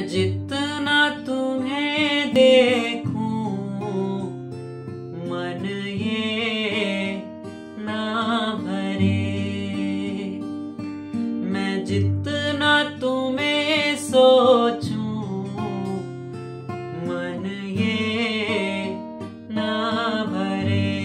जितना तुम्हें देखूं मन ये ना भरे। मैं जितना तुम्हें सोचूं मन ये ना भरे।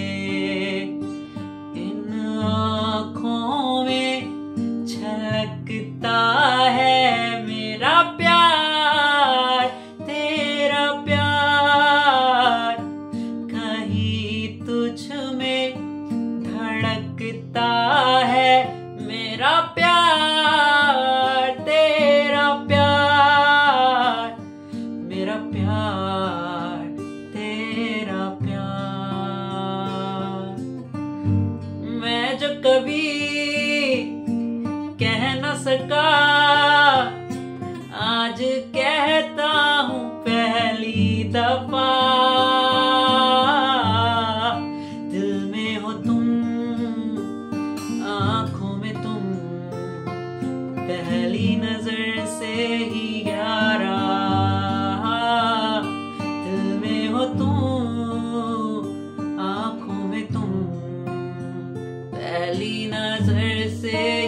इन आँखों में छलकता है मेरा प्यार, तेरा प्यार। कहीं तुझ में धड़कता है मेरा प्यार, तेरा प्यार। मेरा प्यार, तेरा प्यार। मैं जो कभी कह न सका आज कहता हूँ पहली दफा। दिल में हो तुम, आँखों में तुम, पहली नजर से ही यारा। दिल में हो तुम, आँखों में तुम, पहली नजर से